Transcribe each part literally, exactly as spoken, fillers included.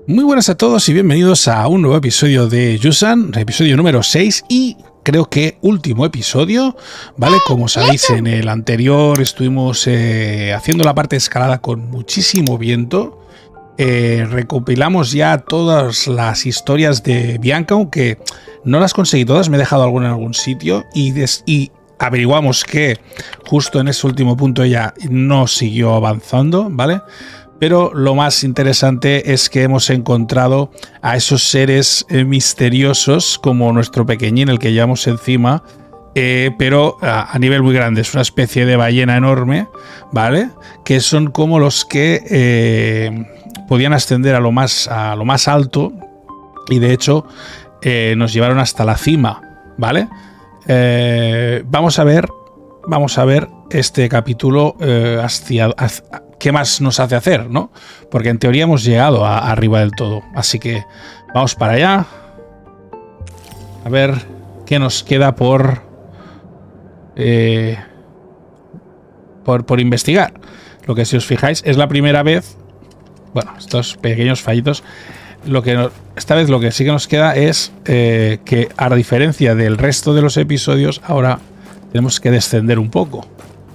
Muy buenas a todos y bienvenidos a un nuevo episodio de Yusan, episodio número seis y creo que último episodio, ¿vale? Como sabéis, en el anterior estuvimos eh, haciendo la parte de escalada con muchísimo viento. Eh, recopilamos ya todas las historias de Bianca, aunque no las conseguí todas, me he dejado alguna en algún sitio y, des y averiguamos que justo en ese último punto ella no siguió avanzando, ¿vale? Pero lo más interesante es que hemos encontrado a esos seres eh, misteriosos como nuestro pequeñín, el que llevamos encima, eh, pero a, a nivel muy grande. Es una especie de ballena enorme, ¿vale? Que son como los que eh, podían ascender a lo más, a lo más alto y de hecho eh, nos llevaron hasta la cima, ¿vale? Eh, vamos a ver, vamos a ver este capítulo eh, hacia, hacia ¿qué más nos hace hacer, no? Porque en teoría hemos llegado a, a arriba del todo. Así que vamos para allá. A ver qué nos queda por, eh, por, por investigar. Lo que si os fijáis es la primera vez. Bueno, estos pequeños fallitos. Lo que no, esta vez lo que sí que nos queda es eh, que a diferencia del resto de los episodios, ahora tenemos que descender un poco.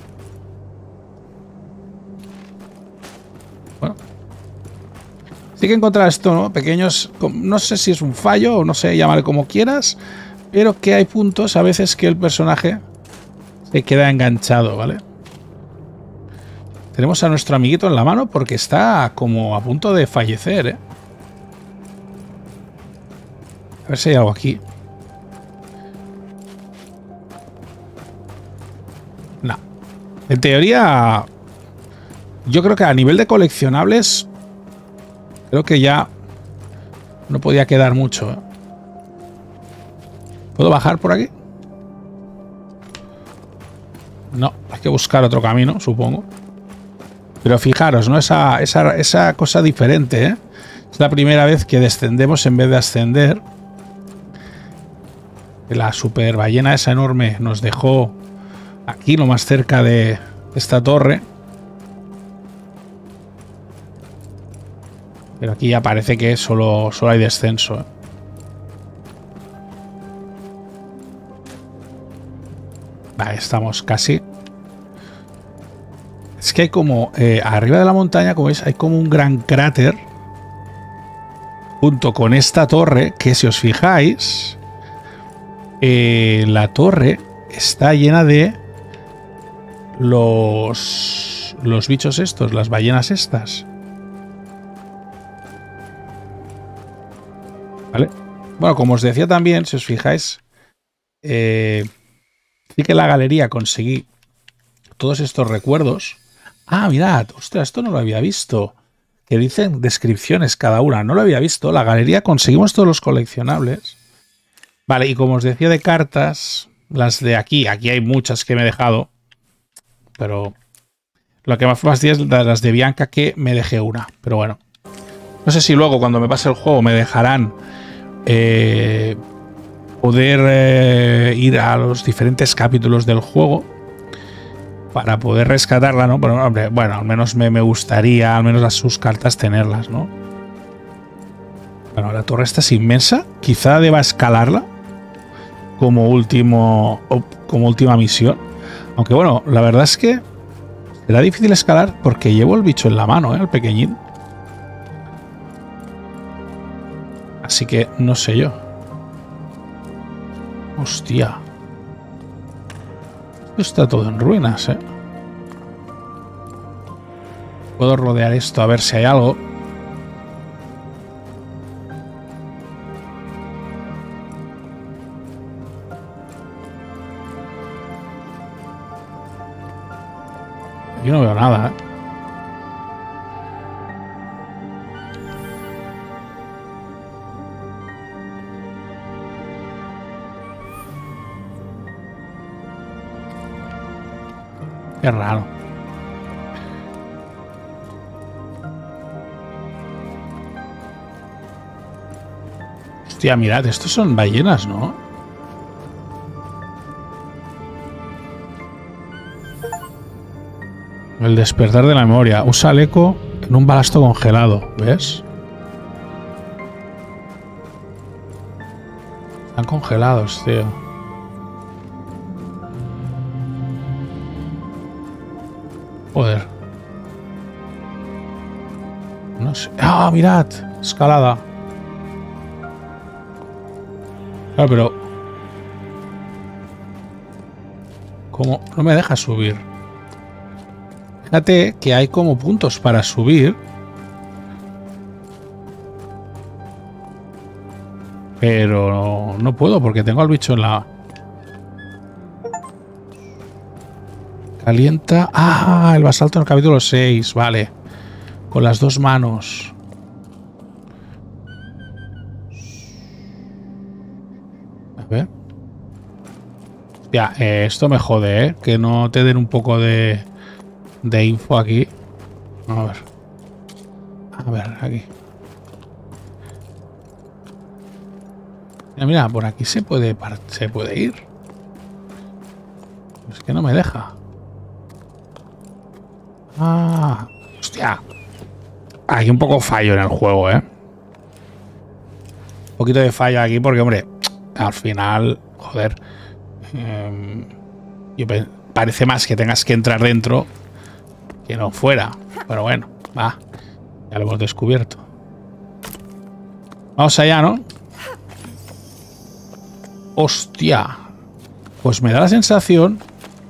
Sí que encontrar esto, ¿no? Pequeños, no sé si es un fallo o no sé, llámale como quieras, pero que hay puntos a veces que el personaje se queda enganchado, ¿vale? Tenemos a nuestro amiguito en la mano porque está como a punto de fallecer, ¿eh? A ver si hay algo aquí. No. En teoría, yo creo que a nivel de coleccionables creo que ya no podía quedar mucho, ¿eh? ¿Puedo bajar por aquí? No, hay que buscar otro camino, supongo. Pero fijaros, ¿no? Esa, esa, esa cosa diferente, ¿eh? Es la primera vez que descendemos en vez de ascender. La super ballena esa enorme nos dejó aquí, lo más cerca de esta torre. Pero aquí ya parece que solo, solo hay descenso, ¿eh? Vale, estamos casi. Es que hay como... Eh, arriba de la montaña, como veis, hay como un gran cráter. Junto con esta torre, que si os fijáis... Eh, la torre está llena de... Los... Los bichos estos, las ballenas estas. ¿Vale? Bueno, como os decía también, si os fijáis, eh, sí que en la galería conseguí todos estos recuerdos. Ah, mirad, ostras, esto no lo había visto. Que dicen descripciones cada una, no lo había visto. La galería conseguimos todos los coleccionables. Vale, y como os decía de cartas, las de aquí, aquí hay muchas que me he dejado, pero lo que más fastidia es las de Bianca, que me dejé una, pero bueno. No sé si luego cuando me pase el juego me dejarán eh, poder eh, ir a los diferentes capítulos del juego para poder rescatarla, ¿no? Pero, hombre, bueno, al menos me, me gustaría, al menos a sus cartas, tenerlas, ¿no? Bueno, la torre esta es inmensa. Quizá deba escalarla como último, como última misión. Aunque bueno, la verdad es que será difícil escalar porque llevo el bicho en la mano, ¿eh? El pequeñín. Así que no sé yo. Hostia. Esto está todo en ruinas, ¿eh? Puedo rodear esto a ver si hay algo. Yo no veo nada, ¿eh? Qué raro. Hostia, mirad, estos son ballenas, ¿no? El despertar de la memoria. Usa el eco en un balasto congelado, ¿ves? Están congelados, tío. Joder. No sé. ¡Ah, mirad! Escalada. Claro, pero... ¿Cómo? No me deja subir. Fíjate que hay como puntos para subir. Pero no puedo porque tengo al bicho en la... Calienta... ¡Ah! El basalto en el capítulo seis. Vale. Con las dos manos. A ver. Ya, eh, esto me jode, ¿eh? Que no te den un poco de, de info aquí. A ver. A ver, aquí. Mira, mira, por aquí se puede, se puede ir. Es que no me deja. Ah, hostia. Hay un poco fallo en el juego, ¿eh? Un poquito de fallo aquí porque, hombre, al final, joder... Eh, yo parece más que tengas que entrar dentro que no fuera. Pero bueno, va. Ya lo hemos descubierto. Vamos allá, ¿no? Hostia. Pues me da la sensación...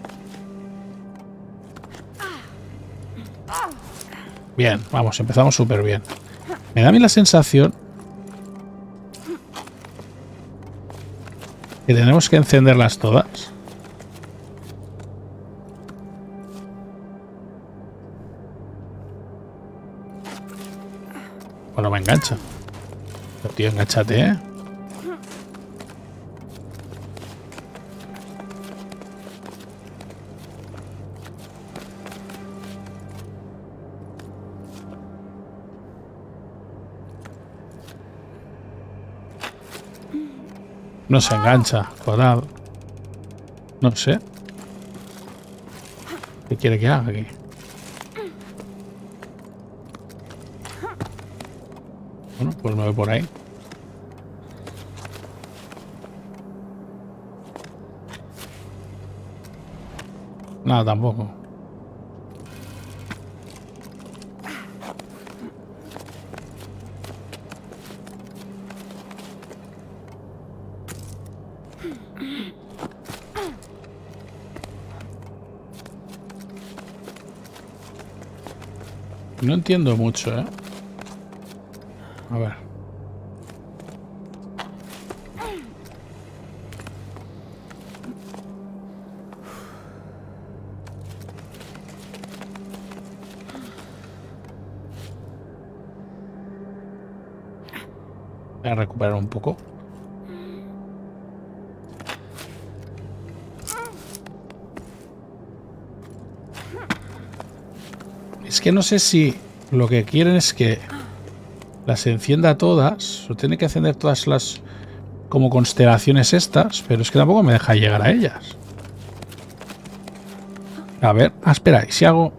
Bien, vamos, empezamos súper bien. Me da a mí la sensación que tenemos que encenderlas todas. Bueno, me engancha. Pero tío, enganchate, ¿eh? No se engancha, coral. No sé. ¿Qué quiere que haga aquí? Bueno, pues me voy por ahí. Nada, tampoco. No entiendo mucho, ¿eh? A ver. Voy a recuperar un poco. Es que no sé si lo que quieren es que las encienda todas, o tiene que encender todas las como constelaciones estas, pero es que tampoco me deja llegar a ellas. A ver, ah, espera, ¿y si hago...?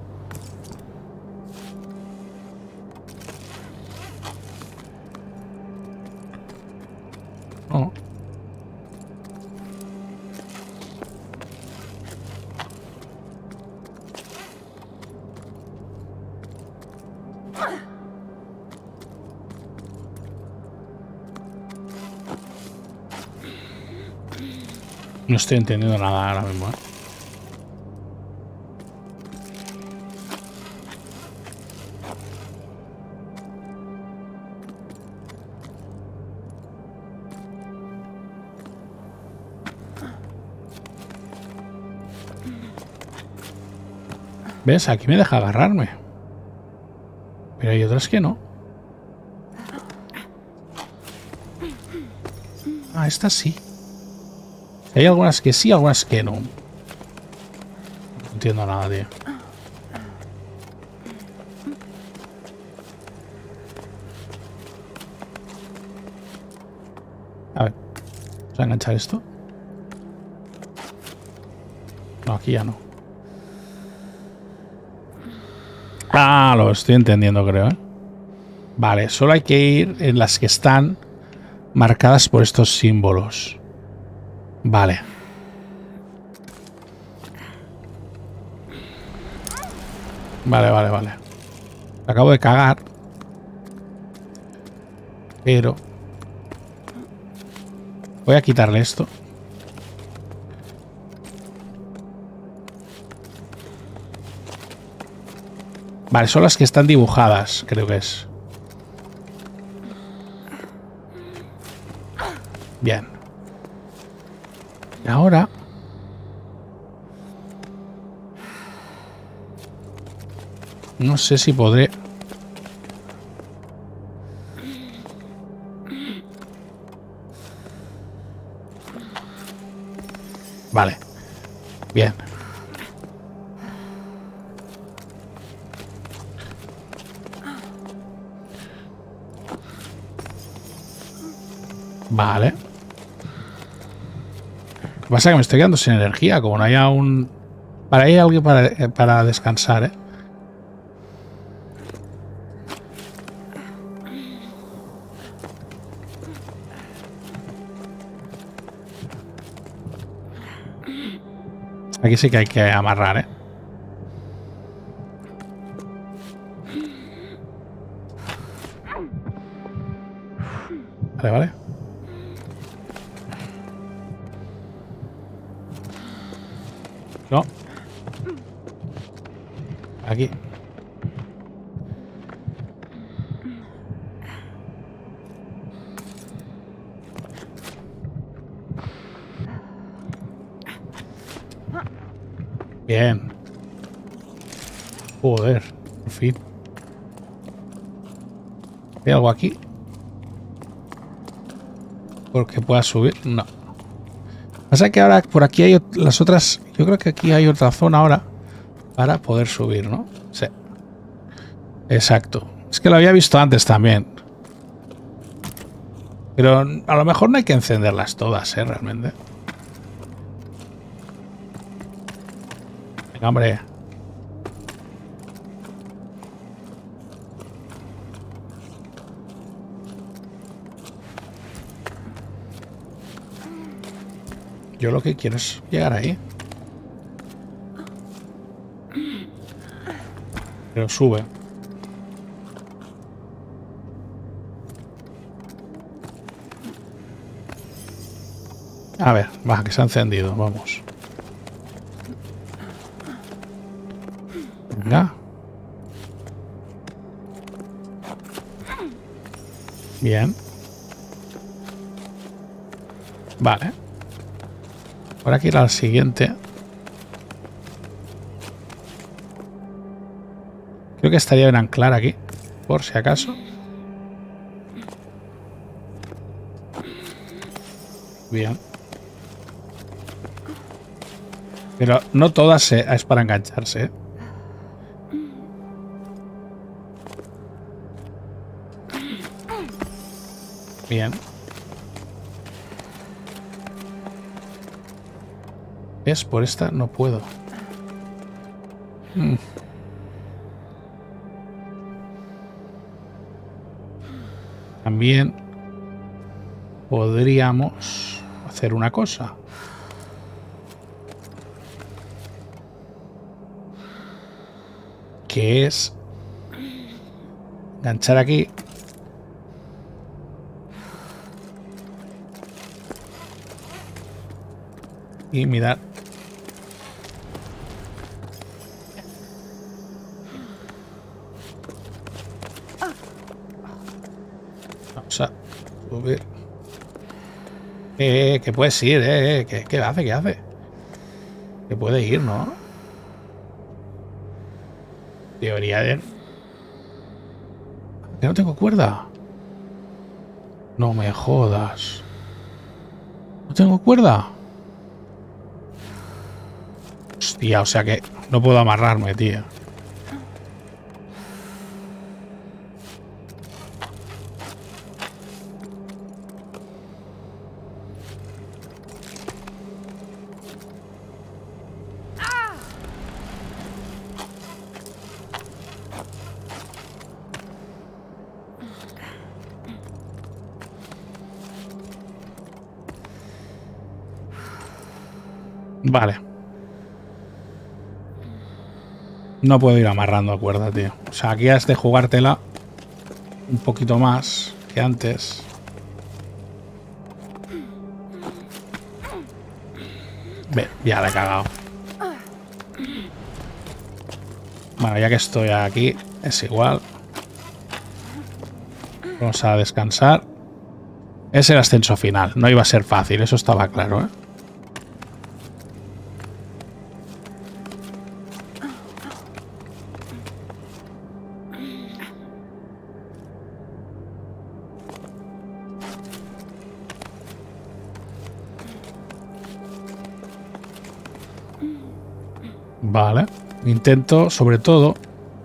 No. No estoy entendiendo nada ahora mismo, ¿eh? ¿Ves? Aquí me deja agarrarme. Pero hay otras que no. Ah, estas sí. Hay algunas que sí, algunas que no. No entiendo nada, tío. A ver. ¿Vamos a enganchar esto? No, aquí ya no. Ah, lo estoy entendiendo, creo, ¿eh? Vale, solo hay que ir en las que están marcadas por estos símbolos. Vale. Vale, vale, vale. Acabo de cagar. Pero voy a quitarle esto. Vale, son las que están dibujadas, creo que es. Bien. Y ahora... no sé si podré... Vale. Bien. Vale. Lo que pasa es que me estoy quedando sin energía. Como no haya un... Para ahí hay algo para, para descansar, ¿eh? Aquí sí que hay que amarrar, ¿eh? Vale, vale. No. Aquí. Bien. Joder, por fin. ¿Hay algo aquí? Porque pueda subir. No. Pasa que ahora por aquí hay las otras... Yo creo que aquí hay otra zona ahora para poder subir, ¿no? Sí. Exacto. Es que lo había visto antes también. Pero a lo mejor no hay que encenderlas todas, ¿eh? Realmente. Venga, hombre. Yo lo que quiero es llegar ahí. Pero sube. A ver, va, que se ha encendido. Vamos. Venga. Bien. Vale. Ahora que ir al siguiente. Creo que estaría bien anclar aquí, por si acaso. Bien. Pero no todas es para engancharse, ¿eh? Bien. ¿Ves? Por esta no puedo. Mm. También podríamos hacer una cosa. Que es enganchar aquí. Y mirar. Vamos a subir. Eh, que puedes ir, eh, eh. ¿Qué, qué hace? ¿Qué hace? Que puede ir, ¿no? Teoría de... ¿Que no tengo cuerda? No me jodas. ¿No tengo cuerda? Hostia, o sea que no puedo amarrarme, tío. Vale. No puedo ir amarrando cuerda, tío. O sea, aquí has de jugártela un poquito más que antes. Ve, ya la he cagado. Bueno, ya que estoy aquí, es igual. Vamos a descansar. Es el ascenso final. No iba a ser fácil, eso estaba claro, ¿eh? Vale. Intento, sobre todo,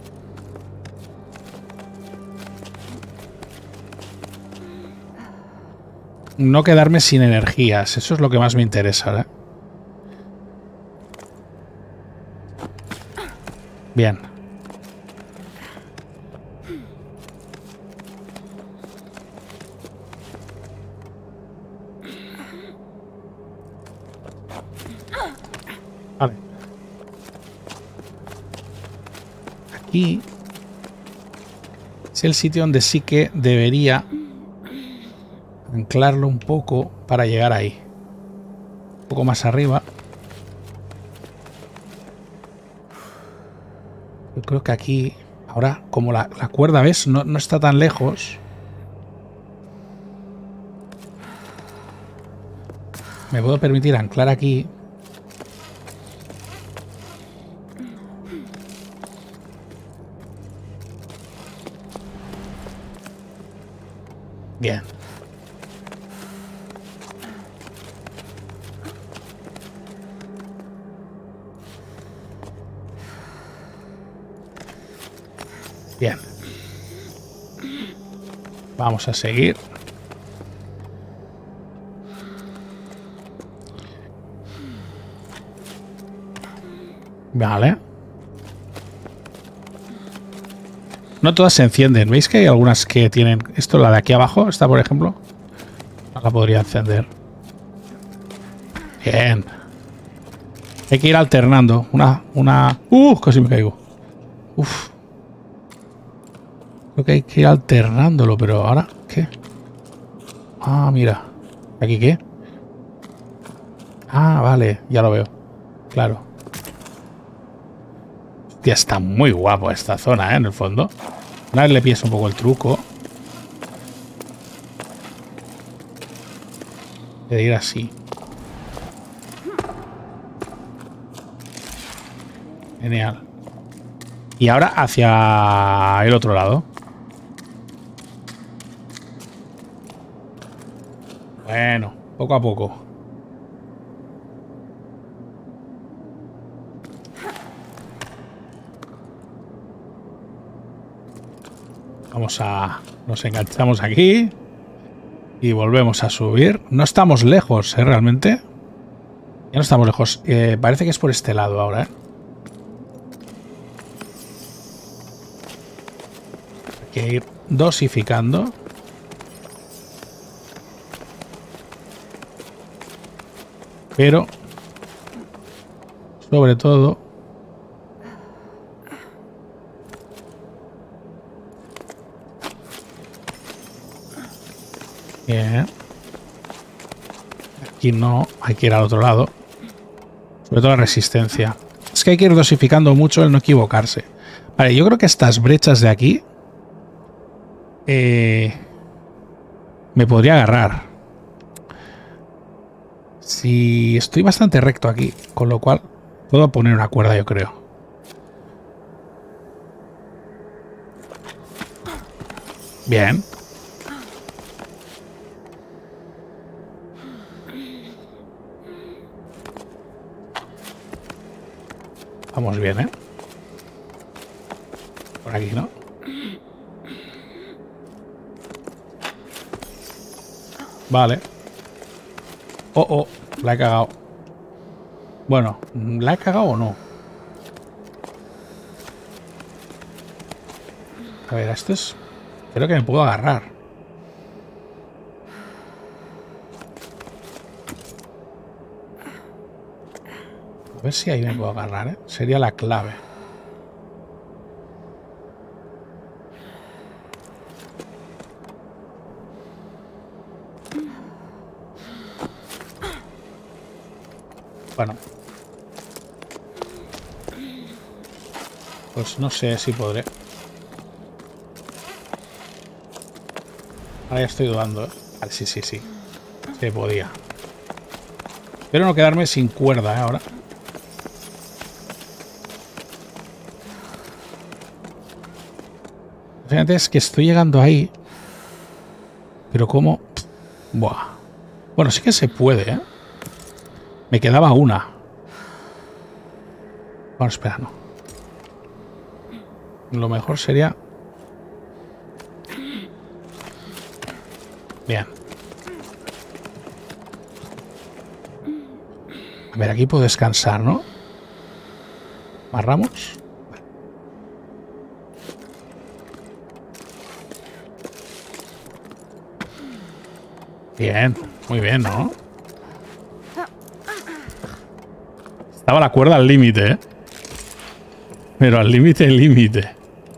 no quedarme sin energías. Eso es lo que más me interesa, ¿eh? Bien. Vale. Aquí es el sitio donde sí que debería anclarlo un poco para llegar ahí. Un poco más arriba. Yo creo que aquí, ahora, como la, la cuerda, ¿ves? No, no está tan lejos. Me puedo permitir anclar aquí. Bien. Bien. Vamos a seguir. Vale. No todas se encienden. ¿Veis que hay algunas que tienen... Esto, la de aquí abajo, esta por ejemplo, no la podría encender. Bien. Hay que ir alternando. Una... una... ¡Uh! Casi me caigo. Uf. Creo que hay que ir alternándolo, pero ahora... ¿Qué? Ah, mira. ¿Aquí qué? Ah, vale. Ya lo veo. Claro. Hostia, está muy guapo esta zona, ¿eh? En el fondo. Una vez le pillas un poco el truco. De ir así. Genial. Y ahora hacia el otro lado. Bueno, poco a poco. Vamos a... Nos enganchamos aquí. Y volvemos a subir. No estamos lejos, ¿eh? Realmente. Ya no estamos lejos. Eh, parece que es por este lado ahora, ¿eh? Hay que ir dosificando. Pero... Sobre todo... Bien. Aquí no, hay que ir al otro lado. Sobre todo la resistencia. Es que hay que ir dosificando mucho el no equivocarse. Vale, yo creo que estas brechas de aquí eh, me podría agarrar. Si estoy bastante recto aquí, con lo cual puedo poner una cuerda, yo creo. Bien. Vamos bien, ¿eh? Por aquí, ¿no? Vale. Oh, oh, la he cagado. Bueno, ¿la he cagado o no? A ver, esto es... Creo que me puedo agarrar. A ver si ahí me puedo agarrar, ¿eh? Sería la clave. Bueno. Pues no sé si podré. Ahora ya estoy dudando, ¿eh? Vale, sí, sí, sí. Se podía. Espero no quedarme sin cuerda, ¿eh? Ahora. Fíjate, es que estoy llegando ahí. Pero ¿cómo? Buah. Bueno, sí que se puede, ¿eh? Me quedaba una. Bueno, espera, no. Lo mejor sería... Bien. A ver, aquí puedo descansar, ¿no? Amarramos. Bien, muy bien, ¿no? Estaba la cuerda al límite, ¿eh? Pero al límite, el límite.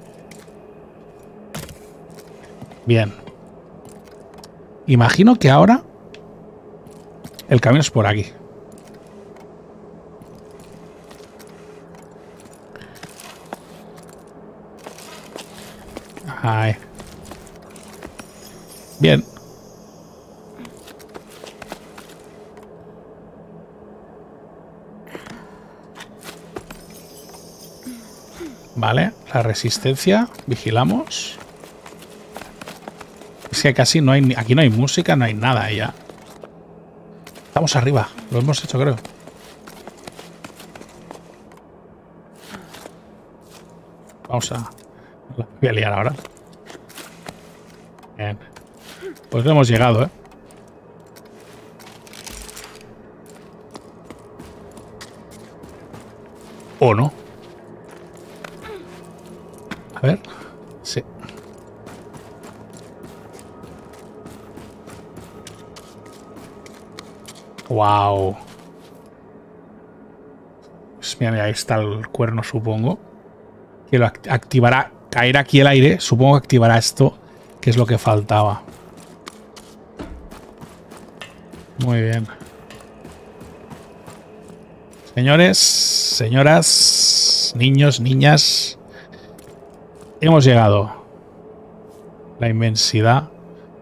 Bien. Imagino que ahora el camino es por aquí. Ahí. Bien. Vale, la resistencia. Vigilamos. Es que casi no hay... Aquí no hay música, no hay nada ya. Estamos arriba. Lo hemos hecho, creo. Vamos a... La voy a liar ahora. Bien. Pues no hemos llegado, ¿eh? ¿O no? A ver. Sí. Wow. Pues mira, mira, ahí está el cuerno, supongo. Que lo activará. Caer aquí el aire, supongo que activará esto, que es lo que faltaba. Muy bien. Señores, señoras, niños, niñas, hemos llegado. La inmensidad.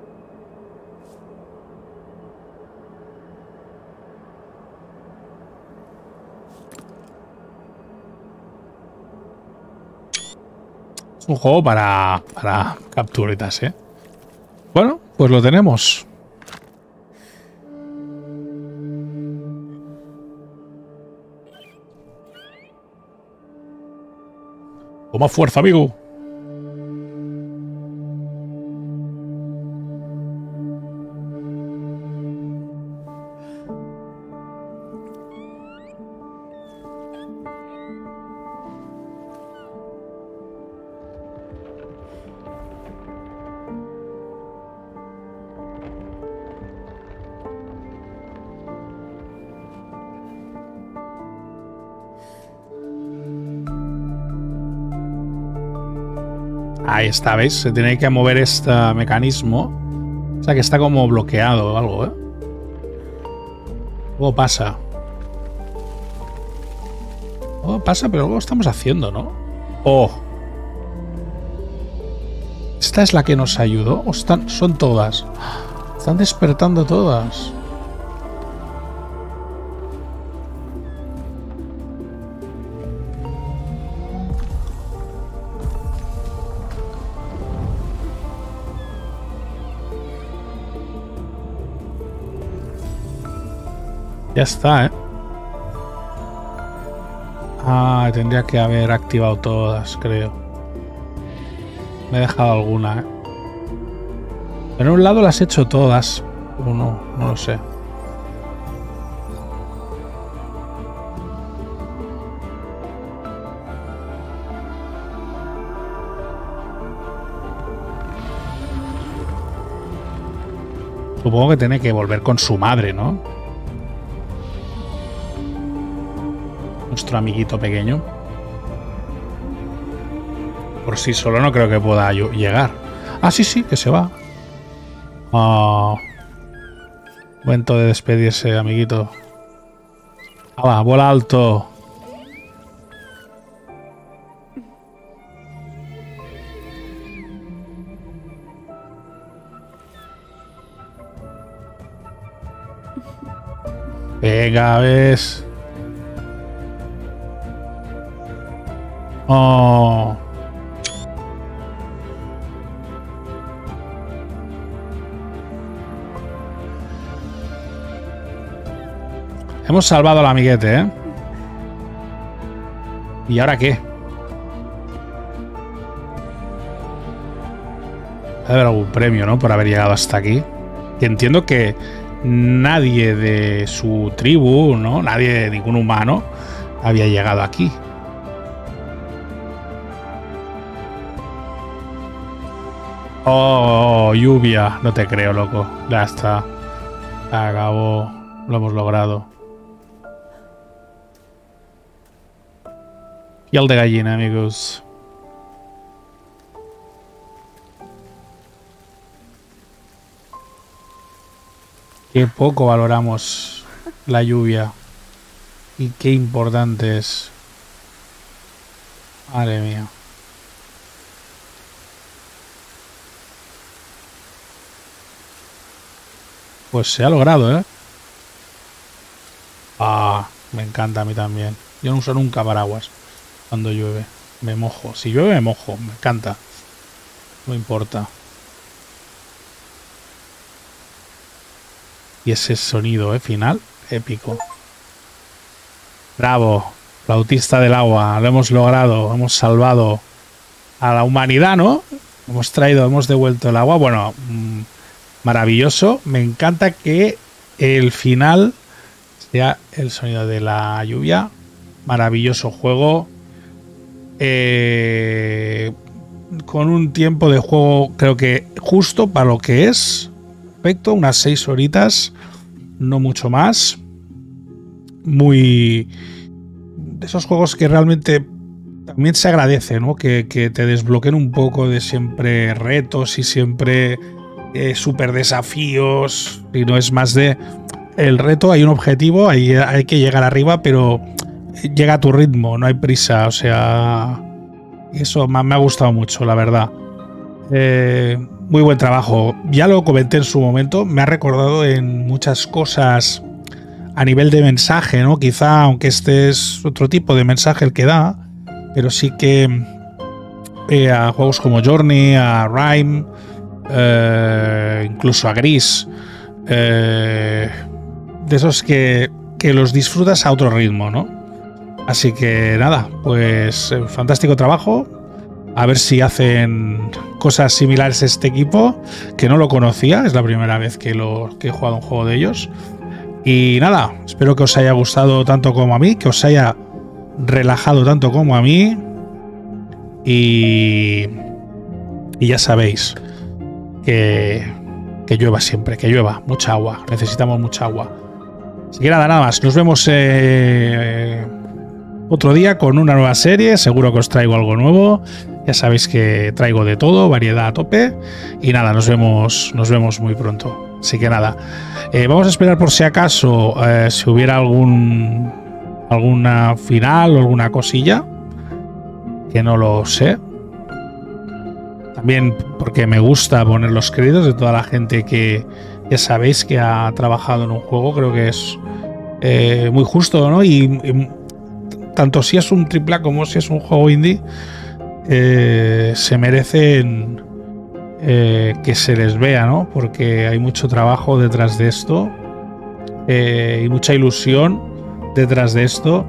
Es un juego para, para capturitas, ¿eh? Bueno, pues lo tenemos. Toma fuerza, amigo. Ahí está, ¿veis? Se tiene que mover este mecanismo. O sea que está como bloqueado o algo, ¿eh? Luego pasa. Luego pasa, pero luego lo estamos haciendo, ¿no? ¡Oh! ¿Esta es la que nos ayudó? ¿O están, son todas? Están despertando todas. Ya está, ¿eh? Ah, tendría que haber activado todas, creo. Me he dejado alguna, ¿eh? Pero en un lado las he hecho todas. O no, no lo sé. Supongo que tiene que volver con su madre, ¿no? nuestro amiguito pequeño. Por sí solo no creo que pueda llegar. Ah, sí, sí, que se va. Ah, momento de despedirse, amiguito. Ah, va, vuela alto. Venga, ves. Oh. Hemos salvado al amiguete, ¿eh? ¿Y ahora qué? Debe haber algún premio, ¿no? Por haber llegado hasta aquí. Que entiendo que nadie de su tribu, ¿no? Nadie, ningún humano, había llegado aquí. Oh, lluvia. No te creo, loco. Ya está. Acabó. Lo hemos logrado. Piel de gallina, amigos. Qué poco valoramos la lluvia. Y qué importante es. Madre mía. Pues se ha logrado, ¿eh? Ah, me encanta a mí también. Yo no uso nunca paraguas cuando llueve. Me mojo. Si llueve, me mojo. Me encanta. No importa. Y ese sonido, ¿eh? Final, épico. Bravo. Flautista del agua. Lo hemos logrado. Hemos salvado a la humanidad, ¿no? Hemos traído, hemos devuelto el agua. Bueno, mmm, maravilloso. Me encanta que el final sea el sonido de la lluvia. Maravilloso juego. Eh, con un tiempo de juego creo que justo para lo que es. Perfecto, unas seis horitas. No mucho más. Muy... de esos juegos que realmente también se agradece, ¿no? Que, que te desbloqueen un poco de siempre retos y siempre eh, super desafíos. Y no es más de... el reto, hay un objetivo, hay, hay que llegar arriba, pero llega a tu ritmo, no hay prisa. O sea, eso me, me ha gustado mucho, la verdad. Eh, muy buen trabajo. Ya lo comenté en su momento, me ha recordado en muchas cosas a nivel de mensaje, ¿no? Quizá, aunque este es otro tipo de mensaje el que da, pero sí que eh, a juegos como Journey, a Rime, eh, incluso a Gris, eh, de esos que, que los disfrutas a otro ritmo, ¿no? Así que nada, pues eh, fantástico trabajo. A ver si hacen cosas similares a este equipo, que no lo conocía, es la primera vez que, lo, que he jugado un juego de ellos. Y nada, espero que os haya gustado tanto como a mí, que os haya relajado tanto como a mí. Y, y ya sabéis que, que llueva siempre, que llueva, mucha agua, necesitamos mucha agua. Así que nada, nada más, nos vemos eh, otro día con una nueva serie, seguro que os traigo algo nuevo. Ya sabéis que traigo de todo, variedad a tope. Y nada, nos vemos, nos vemos muy pronto. Así que nada, eh, vamos a esperar por si acaso eh, si hubiera algún alguna final o alguna cosilla, que no lo sé. También porque me gusta poner los créditos de toda la gente que ya sabéis que ha trabajado en un juego. Creo que es eh, muy justo, ¿no? Y, y tanto si es un triple A como si es un juego indie, eh, se merecen eh, que se les vea, ¿no? Porque hay mucho trabajo detrás de esto eh, y mucha ilusión detrás de esto.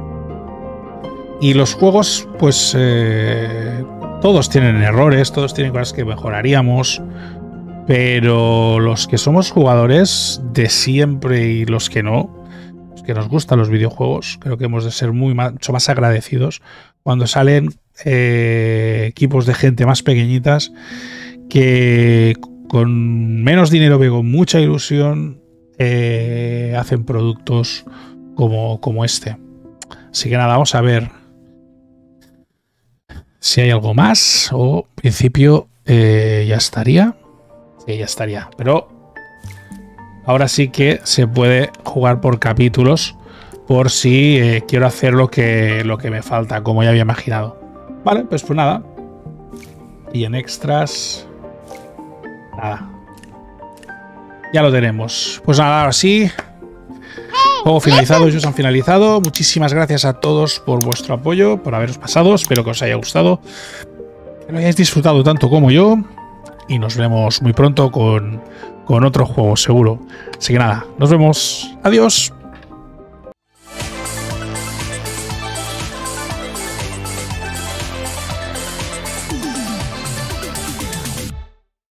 Y los juegos, pues eh, todos tienen errores, todos tienen cosas que mejoraríamos, pero los que somos jugadores de siempre y los que no, los que nos gustan los videojuegos, creo que hemos de ser muy mucho más agradecidos cuando salen eh, equipos de gente más pequeñitas que con menos dinero pero con mucha ilusión eh, hacen productos como, como este. Así que nada, vamos a ver si hay algo más o en principio eh, ya estaría. Sí, ya estaría. Pero ahora sí que se puede jugar por capítulos por si eh, quiero hacer lo que, lo que me falta, como ya había imaginado. Vale, pues pues nada. Y en extras... Nada. Ya lo tenemos. Pues nada, ahora sí. Juego finalizado, ellos han finalizado. Muchísimas gracias a todos por vuestro apoyo, por haberos pasado. Espero que os haya gustado, que lo hayáis disfrutado tanto como yo. Y nos vemos muy pronto con, con otro juego, seguro. Así que nada, nos vemos. Adiós.